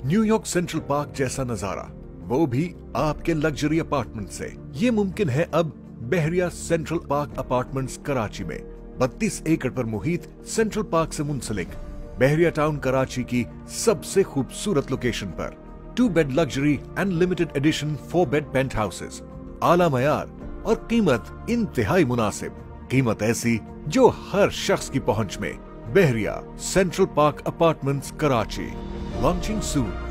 New York central park जैसा नजारा, वो भी आपके लग्जरी अपार्टमेंट से। ये मुमकिन है अब Bahria central park apartments Karachi में। 32 एकड़ पर मुहित सेंट्रल पार्क से मुंसलिक बहरिया टाउन कराची की सबसे खूबसूरत लोकेशन पर 2 bed luxury and limited edition 4 bed penthouses, आला मयार और कीमत इंतहाई मुनासिब। कीमत ऐसी जो हर शख्स की पहुंच में। Bahria central park apartments Karachi, launching सून।